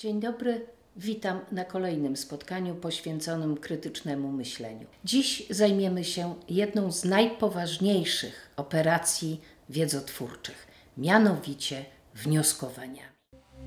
Dzień dobry, witam na kolejnym spotkaniu poświęconym krytycznemu myśleniu. Dziś zajmiemy się jedną z najpoważniejszych operacji wiedzotwórczych, mianowicie wnioskowaniami.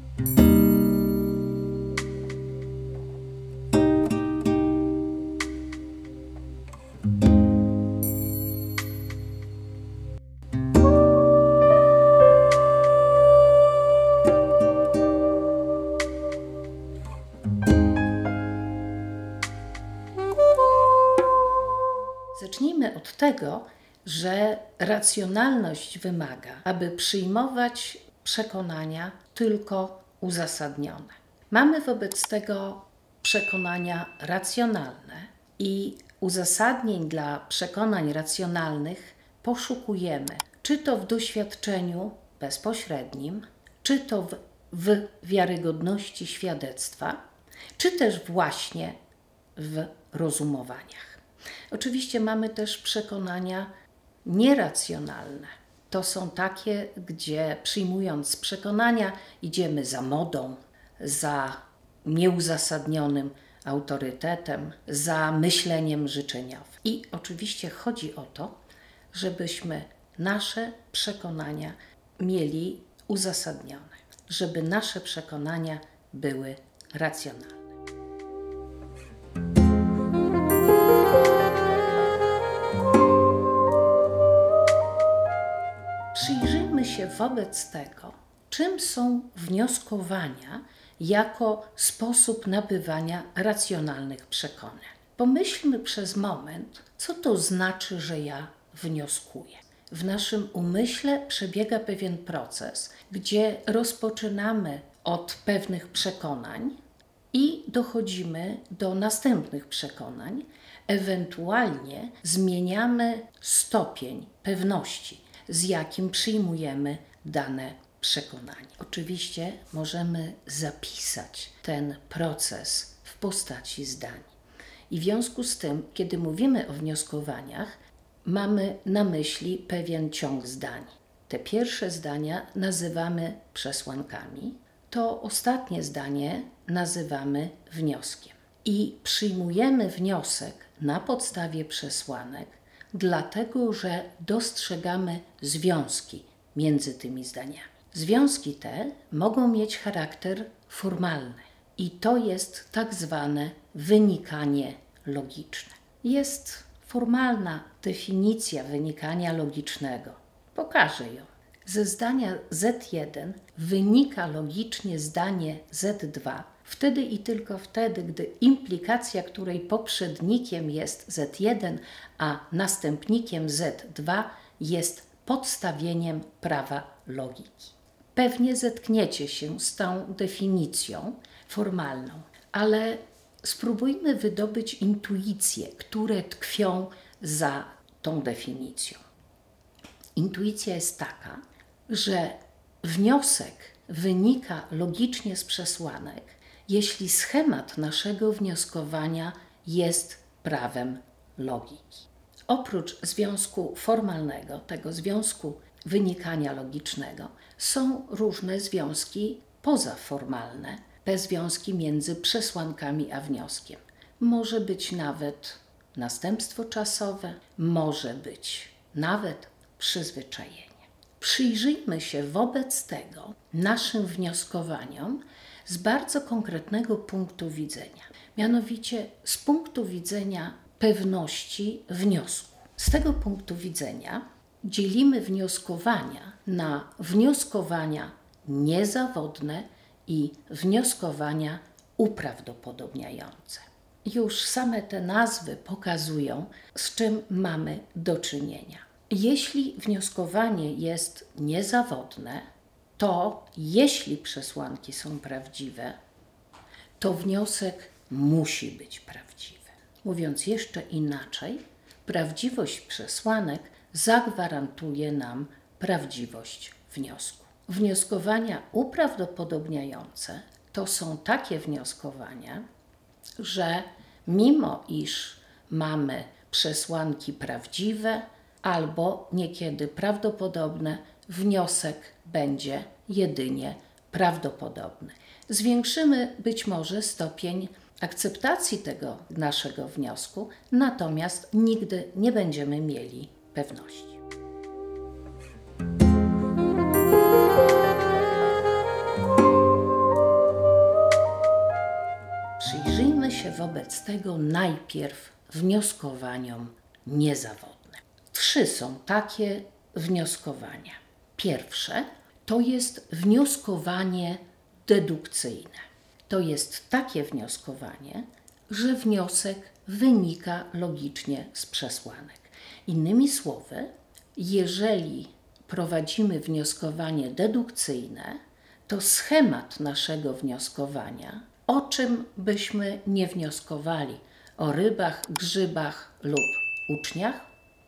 Zacznijmy od tego, że racjonalność wymaga, aby przyjmować przekonania tylko uzasadnione. Mamy wobec tego przekonania racjonalne i uzasadnień dla przekonań racjonalnych poszukujemy, czy to w doświadczeniu bezpośrednim, czy to w wiarygodności świadectwa, czy też właśnie w rozumowaniach. Oczywiście mamy też przekonania nieracjonalne. To są takie, gdzie przyjmując przekonania idziemy za modą, za nieuzasadnionym autorytetem, za myśleniem życzeniowym. I oczywiście chodzi o to, żebyśmy nasze przekonania mieli uzasadnione, żeby nasze przekonania były racjonalne. Przyjrzyjmy się wobec tego, czym są wnioskowania jako sposób nabywania racjonalnych przekonań. Pomyślmy przez moment, co to znaczy, że ja wnioskuję. W naszym umyśle przebiega pewien proces, gdzie rozpoczynamy od pewnych przekonań i dochodzimy do następnych przekonań, ewentualnie zmieniamy stopień pewności, z jakim przyjmujemy dane przekonanie. Oczywiście możemy zapisać ten proces w postaci zdań. I w związku z tym, kiedy mówimy o wnioskowaniach, mamy na myśli pewien ciąg zdań. Te pierwsze zdania nazywamy przesłankami, to ostatnie zdanie nazywamy wnioskiem. I przyjmujemy wniosek na podstawie przesłanek, dlatego że dostrzegamy związki między tymi zdaniami. Związki te mogą mieć charakter formalny i to jest tak zwane wynikanie logiczne. Jest formalna definicja wynikania logicznego. Pokażę ją. Ze zdania Z1 wynika logicznie zdanie Z2 wtedy i tylko wtedy, gdy implikacja, której poprzednikiem jest Z1, a następnikiem Z2 jest podstawieniem prawa logiki. Pewnie zetkniecie się z tą definicją formalną, ale spróbujmy wydobyć intuicje, które tkwią za tą definicją. Intuicja jest taka, że wniosek wynika logicznie z przesłanek, jeśli schemat naszego wnioskowania jest prawem logiki. Oprócz związku formalnego, tego związku wynikania logicznego, są różne związki pozaformalne, te związki między przesłankami a wnioskiem. Może być nawet następstwo czasowe, może być nawet przyzwyczajenie. Przyjrzyjmy się wobec tego naszym wnioskowaniom z bardzo konkretnego punktu widzenia, mianowicie z punktu widzenia pewności wniosku. Z tego punktu widzenia dzielimy wnioskowania na wnioskowania niezawodne i wnioskowania uprawdopodobniające. Już same te nazwy pokazują, z czym mamy do czynienia. Jeśli wnioskowanie jest niezawodne, to jeśli przesłanki są prawdziwe, to wniosek musi być prawdziwy. Mówiąc jeszcze inaczej, prawdziwość przesłanek zagwarantuje nam prawdziwość wniosku. Wnioskowania uprawdopodobniające to są takie wnioskowania, że mimo iż mamy przesłanki prawdziwe albo niekiedy prawdopodobne, wniosek będzie jedynie prawdopodobny. Zwiększymy być może stopień akceptacji tego naszego wniosku, natomiast nigdy nie będziemy mieli pewności. Przyjrzyjmy się wobec tego najpierw wnioskowaniom niezawodnym. 3 są takie wnioskowania. Pierwsze to jest wnioskowanie dedukcyjne. To jest takie wnioskowanie, że wniosek wynika logicznie z przesłanek. Innymi słowy, jeżeli prowadzimy wnioskowanie dedukcyjne, to schemat naszego wnioskowania, o czym byśmy nie wnioskowali, o rybach, grzybach lub uczniach,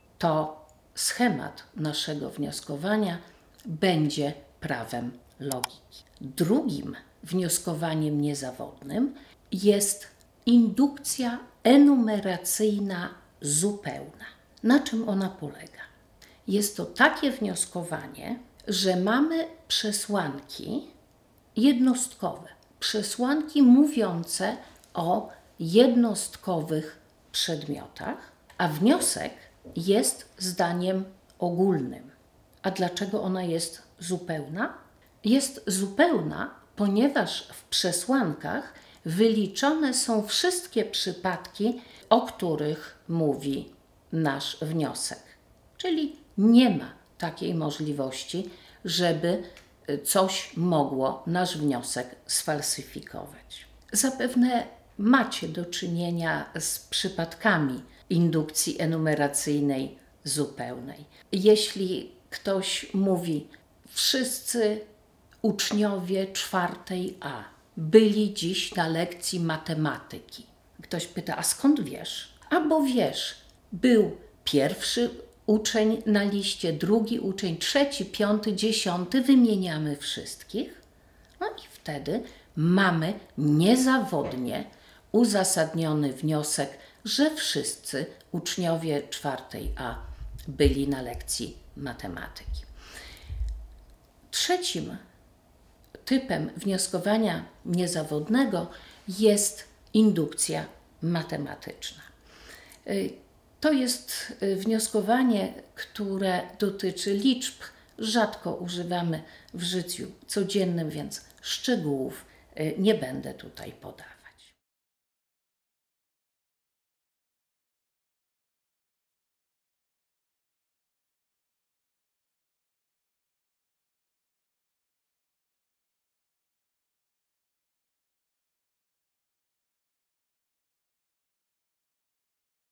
to schemat naszego wnioskowania będzie prawem logiki. Drugim wnioskowaniem niezawodnym jest indukcja enumeracyjna zupełna. Na czym ona polega? Jest to takie wnioskowanie, że mamy przesłanki jednostkowe, przesłanki mówiące o jednostkowych przedmiotach, a wniosek jest zdaniem ogólnym. A dlaczego ona jest zupełna? Jest zupełna, ponieważ w przesłankach wyliczone są wszystkie przypadki, o których mówi nasz wniosek. Czyli nie ma takiej możliwości, żeby coś mogło nasz wniosek sfalsyfikować. Zapewne macie do czynienia z przypadkami indukcji enumeracyjnej zupełnej. Jeśli ktoś mówi, wszyscy uczniowie 4 A byli dziś na lekcji matematyki. Ktoś pyta, a skąd wiesz? A bo wiesz, był pierwszy uczeń na liście, drugi uczeń, 3., 5., 10., wymieniamy wszystkich. No i wtedy mamy niezawodnie uzasadniony wniosek, że wszyscy uczniowie 4 A byli na lekcji matematyki. Trzecim typem wnioskowania niezawodnego jest indukcja matematyczna. To jest wnioskowanie, które dotyczy liczb. Rzadko używamy w życiu codziennym, więc szczegółów nie będę tutaj podawać.